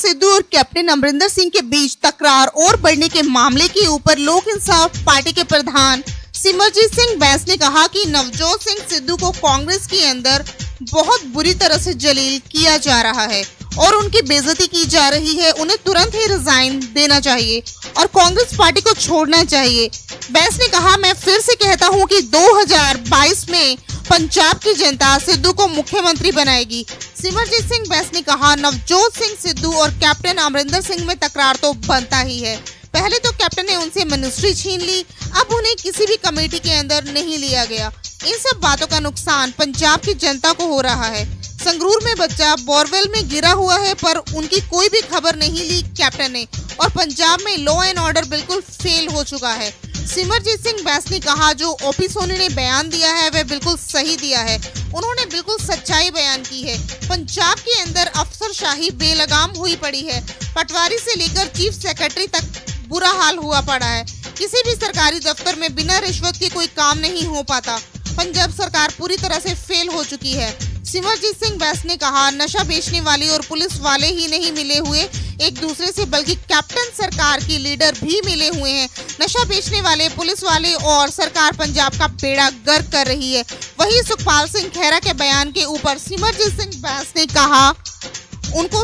सिद्धू और कैप्टन अमरिंदर सिंह के बीच तकरार और बढ़ने के मामले के ऊपर लोक इंसाफ पार्टी के प्रधान सिमरजीत सिंह बैंस ने कहा कि नवजोत सिंह सिद्धू को कांग्रेस के अंदर बहुत बुरी तरह से जलील किया जा रहा है और उनकी बेइज्जती की जा रही है। उन्हें तुरंत ही रिजाइन देना चाहिए और कांग्रेस पार्टी को छोड़ना चाहिए। बैंस ने कहा, मैं फिर से कहता हूं कि 2022 में पंजाब की जनता सिद्धू को मुख्यमंत्री बनाएगी। सिमरजीत सिंह बैंस ने कहा, नवजोत सिंह सिद्धू और कैप्टन अमरिंदर सिंह में तकरार तो बनता ही है। पहले तो कैप्टन ने उनसे मिनिस्ट्री छीन ली, अब उन्हें किसी भी कमेटी के अंदर नहीं लिया गया। इन सब बातों का नुकसान पंजाब की जनता को हो रहा है। संगरूर में बच्चा बोरवेल में गिरा हुआ है पर उनकी कोई भी खबर नहीं ली कैप्टन ने, और पंजाब में लॉ एंड ऑर्डर बिल्कुल फेल हो चुका है। सिमरजीत सिंह बैंस ने कहा, जो ओपी सोनी ने बयान दिया है वह बिल्कुल सही दिया है। उन्होंने बिल्कुल सच्चाई बयान की है। पंजाब के अंदर अफसरशाही बेलगाम हुई पड़ी है। पटवारी से लेकर चीफ सेक्रेटरी तक बुरा हाल हुआ पड़ा है। किसी भी सरकारी दफ्तर में बिना रिश्वत के कोई काम नहीं हो पाता। पंजाब सरकार पूरी तरह से फेल हो चुकी है। सिमरजीत सिंह बैंस ने कहा, नशा बेचने वाले और पुलिस वाले ही नहीं मिले हुए एक दूसरे से, बल्कि कैप्टन सरकार की लीडर भी मिले हुए हैं। नशा बेचने वाले, पुलिस वाले और सरकार पंजाब का बेड़ा गर्क कर रही है। वहीं सुखपाल सिंह खैरा के बयान के ऊपर सिमरजीत सिंह बैंस ने कहा, उनको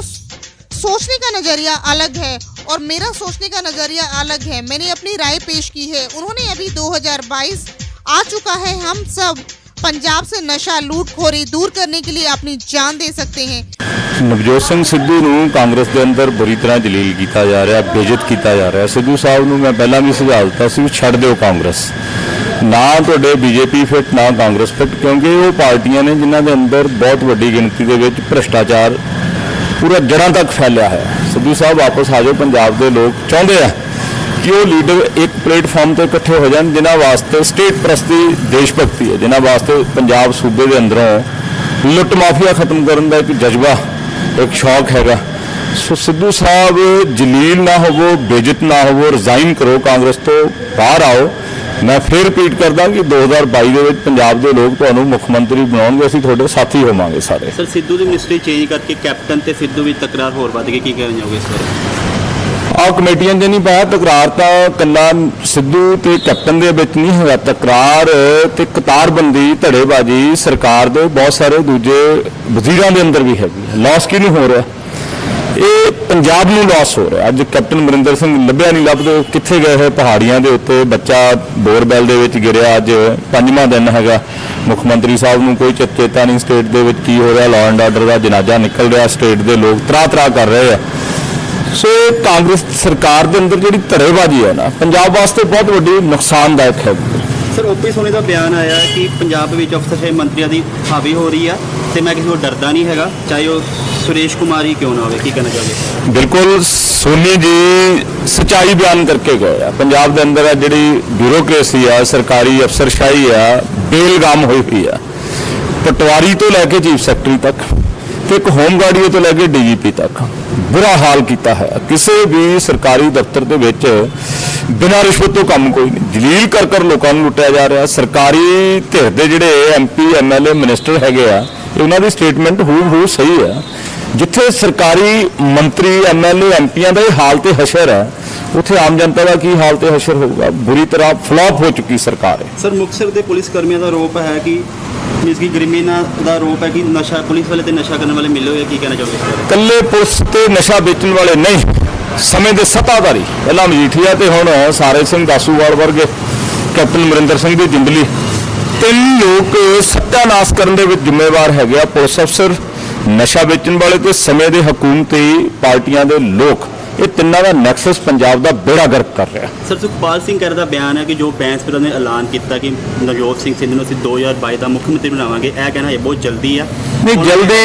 सोचने का नजरिया अलग है और मेरा सोचने का नजरिया अलग है। मैंने अपनी राय पेश की है। उन्होंने अभी 2022 आ चुका है, हम सब पंजाब से नशा लूटखोरी दूर करने के लिए अपनी जान दे सकते हैं। नवजोत सिंह सिद्धू ਨੂੰ ਕਾਂਗਰਸ ਦੇ ਅੰਦਰ ਬੁਰੀ ਤਰ੍ਹਾਂ ਜਲੀਲ ਕੀਤਾ ਜਾ ਰਿਹਾ, ਬੇਇੱਜ਼ਤ ਕੀਤਾ ਜਾ ਰਿਹਾ। ਸਿੱਧੂ ਸਾਹਿਬ ਨੂੰ ਮੈਂ ਪਹਿਲਾਂ ਵੀ ਸੁਝਾਅ ਦਿੱਤਾ ਸੀ ਵੀ ਛੱਡ ਦਿਓ ਕਾਂਗਰਸ, ਨਾ ਤੁਹਾਡੇ ਬੀਜੇਪੀ ਫਿੱਟ ਨਾ ਕਾਂਗਰਸ ਫਿੱਟ, ਕਿਉਂਕਿ ਉਹ ਪਾਰਟੀਆਂ ਨੇ ਜਿਨ੍ਹਾਂ ਦੇ ਅੰਦਰ ਬਹੁਤ ਵੱਡੀ ਗਿਣਤੀ ਦੇ ਵਿੱਚ ਭ੍ਰਿਸ਼ਟਾਚਾਰ ਪੂਰਾ ਜੜ੍ਹਾਂ ਤੱਕ ਫੈਲਿਆ ਹੈ। ਸਿੱਧੂ ਸਾਹਿਬ ਵਾਪਸ ਆ ਜਾਓ। ਪੰਜਾਬ ਦੇ ਲੋਕ ਚਾਹੁੰਦੇ ਆ कि वो लीडर एक प्लेटफॉर्म पर इकट्ठे हो जाए जिन्होंने वास्ते स्टेट प्रस्ती देश भगती है, जिन्होंने वास्ते पंजाब सूबे के अंदरों लुट माफिया खत्म करने का एक जज्बा एक शौक हैगा। सो सिद्धू साहब जलील ना होवो, बेइज्जत ना होवो, रिजाइन करो, कांग्रेस तो बाहर आओ। मैं फिर रिपीट करदा कि 2022 ਦੇ ਵਿੱਚ ਪੰਜਾਬ ਦੇ ਲੋਕ ਤੁਹਾਨੂੰ ਮੁੱਖ ਮੰਤਰੀ ਬਣਾਉਣਗੇ, ਅਸੀਂ ਤੁਹਾਡੇ ਸਾਥੀ ਹੋਵਾਂਗੇ ਸਾਰੇ। ਸਰ, ਸਿੱਧੂ ਦੀ ਮਿਨਿਸਟਰੀ ਚੇਂਜ ਕਰਕੇ ਕੈਪਟਨ ਤੇ ਸਿੱਧੂ ਵਿੱਚ ਤਕਰਾਰ ਹੋਰ ਵੱਧ ਗਈ, ਕੀ ਕਹਿਣਾ ਚਾਹੋਗੇ ਇਸ ਬਾਰੇ? ਆ ਕਮੇਟੀਆਂ 'ਚ ਨਹੀਂ ਪਾਇਆ ਤਕਰਾਰ, ਤਾਂ ਕੱਲਾ ਸਿੱਧੂ ਤੇ ਕੈਪਟਨ ਦੇ ਵਿੱਚ ਨਹੀਂ ਹੈਗਾ ਤਕਰਾਰ, ਤੇ ਕਤਾਰਬੰਦੀ ਧੜੇਬਾਜ਼ੀ ਸਰਕਾਰ ਦੇ ਬਹੁਤ ਸਾਰੇ ਦੂਜੇ ਵਜ਼ੀਰਾਂ ਦੇ ਅੰਦਰ ਵੀ ਹੈਗੀ। ਲਾਸ ਕਿਹਨੂੰ ਹੋ ਰਿਹਾ? ਇਹ ਪੰਜਾਬ ਨੂੰ ਲਾਸ ਹੋ ਰਿਹਾ। ਅੱਜ ਕੈਪਟਨ ਅਮਰਿੰਦਰ ਸਿੰਘ ਲੱਭਿਆ ਨਹੀਂ, ਲੱਭਦੇ ਕਿੱਥੇ ਗਏ ਹੈ? ਪਹਾੜੀਆਂ ਦੇ ਉੱਤੇ ਬੱਚਾ ਬੋਰਵੈਲ ਦੇ ਵਿੱਚ ਗਿਰਿਆ। ਅੱਜ 5ਵਾਂ ਦਿਨ ਹੈਗਾ। ਮੁੱਖ ਮੰਤਰੀ ਸਾਹਿਬ ਨੂੰ ਕੋਈ ਚੇਤਾ ਨਹੀਂ ਸਟੇਟ ਦੇ ਵਿੱਚ ਕੀ ਹੋ ਰਿਹਾ। ਲਾਅ ਐਂਡ ਆਰਡਰ ਦਾ ਜਨਾਜ਼ਾ ਨਿਕਲ ਰਿਹਾ। ਸਟੇਟ ਦੇ ਲੋਕ ਤਰਾ ਕਰ ਰਹੇ ਆ। सो कांग्रेस सरकार के अंदर जी धड़ेबाजी है ना, पंजाब वास्ते बहुत वड्डी नुकसानदायक है। सर, ओपी सोनी का बयान आया कि पंजाब में अफसरशाही मंत्रियों की हावी हो रही है तो मैं किसी को डरदा नहीं है, चाहे वो सुरेश कुमार ही क्यों ना हो। की कहना चाहिए? बिल्कुल सोनी जी सच्चाई बयान करके गए। पंजाब के अंदर जी ब्यूरोक्रेसी है, सरकारी अफसरशाही है, बेलगाम हुई हुई है। पटवारी तो लैके चीफ सैकटरी तक, एक होमगार्ड तो लैके DGP तक बुरा हाल किया है। किसी भी सरकारी दफ्तर के विच बिना रिश्वत तो काम कोई नहीं, जलील कर लोगों को लुटिया जा रहा। सरकारी धिर के जिहड़े MP MLA मिनिस्टर हैगे आ, उन्हां दी स्टेटमेंट हू सही है। जिथे सरकारी मंत्री MLA MPियां दा हाल ते हशर है, उत्थे आम जनता का की हाल ते हशर होगा। बुरी तरह फ्लॉप हो चुकी सरकार है। सर, मुक्तसर के पुलिस कर्मियों का आरोप है कि इसकी ग्रिमीना का आरोप है कि नशा पुलिस वाले ते नशा करने वाले मिले हुए। की कहना चाहोगे? कल्ले पुलिस ते नशा बेचने वाले नहीं, समय के सत्ताधारी पहला मजीठिया ते हुण सारे सिंह दासूवाल वर्गे, कैप्टन अमरिंदर सिंह की जिंदली, 3 लोग सत्यानाश करने के जिम्मेवार है। पुलिस अफसर, नशा बेचने वाले ते समय के हुकूमती पार्टियां के लोग, ये तिना का नैक्सस पंजाब का बेड़ा गर्क कर रहा है। सर, सुखपाल सिंह खैरा का बयान है कि जो बैंस फिर ने ऐलान किया कि नवजोत सिंह सिद्धू को 2022 का मुख्यमंत्री बनावांगे, यह कहना ये बहुत जल्दी है। नहीं,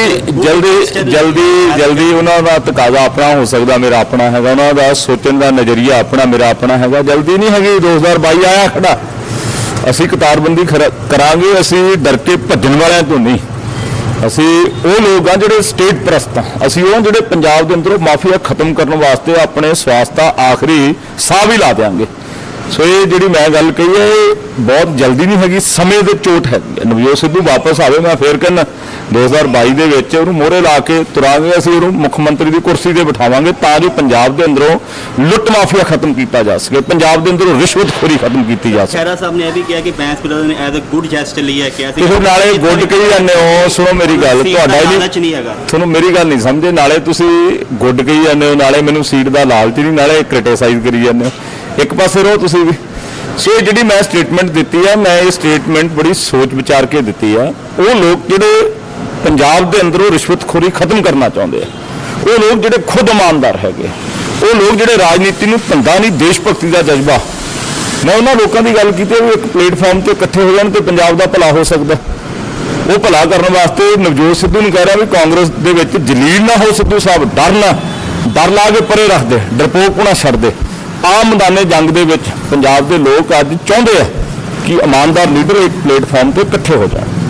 जल्दी उन्होंने तकाजा अपना हो सकता, मेरा अपना है, उन्होंने सोचने का नज़रिया अपना, मेरा अपना है। जल्दी नहीं हैगी। 2022 आया खड़ा, असी कतारबंदी करांगे, असी डर के भजन वालों तो नहीं। असी वो लोग हाँ जो स्टेट प्रस्त हाँ, असी वो जो पंजाब के अंदरों माफिया खत्म करने वास्ते अपने स्वास्थ्य आखिरी साह भी ला देंगे। सो ये जी मैं गल कही है, ਬਹੁਤ ਜਲਦੀ ਨਹੀਂ ਹੈਗੀ, ਸਮੇਂ ਦੇ ਚੋਟ ਹੈ। ਨਵਜੋਤ ਸਿੱਧੂ ਵਾਪਸ ਆਵੇ, ਮੈਂ ਫੇਰ ਕਹਿੰਦਾ 2022 ਦੇ ਵਿੱਚ ਉਹਨੂੰ ਮੋਹਰੇ ਲਾ ਕੇ ਤੁਰਾਂਗੇ, ਅਸੀਂ ਉਹਨੂੰ ਮੁੱਖ ਮੰਤਰੀ ਦੀ ਕੁਰਸੀ ਤੇ ਬਿਠਾਵਾਂਗੇ ਤਾਂ ਜੋ ਪੰਜਾਬ ਦੇ ਅੰਦਰੋਂ ਲੁੱਟ ਮਾਫੀਆ ਖਤਮ ਕੀਤਾ ਜਾ ਸਕੇ, ਪੰਜਾਬ ਦੇ ਅੰਦਰੋਂ ਰਿਸ਼ਵਤਖੋਰੀ ਖਤਮ ਕੀਤੀ ਜਾ ਸਕੇ। ਖਹਿਰਾ ਸਾਹਿਬ ਨੇ ਇਹ ਵੀ ਕਿਹਾ ਕਿ ਬੈਂਸ ਬ੍ਰਦਰ ਨੇ ਐਜ਼ ਅ ਗੁੱਡ ਜੈਸਟ ਲਈ ਹੈ ਕਿਹਾ ਸੀ। ਤੁਸੀਂ ਨਾਲੇ ਗੁੱਡ ਕਹੀ ਜਾਂਦੇ ਹੋ, ਸੁਣੋ ਮੇਰੀ ਗੱਲ, ਤੁਹਾਡਾ ਹੀ ਨਹੀਂ ਹੈਗਾ, ਤੁਹਾਨੂੰ ਮੇਰੀ ਗੱਲ ਨਹੀਂ ਸਮਝੇ। ਨਾਲੇ ਤੁਸੀਂ ਗੁੱਡ ਕਹੀ ਜਾਂਦੇ ਹੋ, ਨਾਲੇ ਮੈਨੂੰ ਸੀਟ ਦਾ ਲਾਲਚ ਨਹੀਂ, ਨਾਲੇ ਕ੍ਰਿਟਿਸਾਈਜ਼ ਕਰੀ ਜਾਂਦੇ ਹੋ। ਇੱਕ ਪਾਸੇ ਰਹੋ ਤੁਸੀਂ ਵੀ। ਸੋ ਜਿਹੜੀ ਮੈਂ ਸਟੇਟਮੈਂਟ ਦਿੱਤੀ ਆ, ਮੈਂ ਇਹ ਸਟੇਟਮੈਂਟ ਬੜੀ ਸੋਚ ਵਿਚਾਰ ਕੇ ਦਿੱਤੀ ਆ। ਉਹ ਲੋਕ ਜਿਹੜੇ ਪੰਜਾਬ ਦੇ ਅੰਦਰੋਂ ਰਿਸ਼ਵਤਖੋਰੀ ਖਤਮ ਕਰਨਾ ਚਾਹੁੰਦੇ ਆ, ਉਹ ਲੋਕ ਜਿਹੜੇ ਖੁਦ ਇਮਾਨਦਾਰ ਹੈਗੇ, ਉਹ ਲੋਕ ਜਿਹੜੇ ਰਾਜਨੀਤੀ ਨੂੰ ਧੰਦਾ ਨਹੀਂ ਦੇਸ਼ ਭਗਤੀ ਦਾ ਜਜ਼ਬਾ, ਮੈਂ ਉਹਨਾਂ ਲੋਕਾਂ ਦੀ ਗੱਲ ਕੀਤੀ ਵੀ ਇੱਕ ਪਲੇਟਫਾਰਮ ਤੇ ਇਕੱਠੇ ਹੋ ਜਾਣ ਤੇ ਪੰਜਾਬ ਦਾ ਭਲਾ ਹੋ ਸਕਦਾ। ਉਹ ਭਲਾ ਕਰਨ ਵਾਸਤੇ ਨਵਜੋਤ ਸਿੱਧੂ ਨੂੰ ਕਹਿ ਰਿਹਾ ਵੀ ਕਾਂਗਰਸ ਦੇ ਵਿੱਚ ਜਲੀਲ ਨਾ ਹੋ ਸਿੱਧੂ ਸਾਹਿਬ, ਡਰ ਲਾ ਕੇ ਪਰੇ ਰੱਖ ਦੇ, ਡਰਪੋਕਪੁਣਾ ਛੱਡ ਦੇ। ਆਮ ਮੈਦਾਨੇ ਜੰਗ ਦੇ ਵਿੱਚ ਪੰਜਾਬ ਦੇ ਲੋਕ ਅੱਜ ਚਾਹੁੰਦੇ ਆ ਕਿ ਇਮਾਨਦਾਰ ਲੀਡਰ ਇੱਕ ਪਲੇਟਫਾਰਮ ਤੇ ਇਕੱਠੇ ਹੋ ਜਾਣ।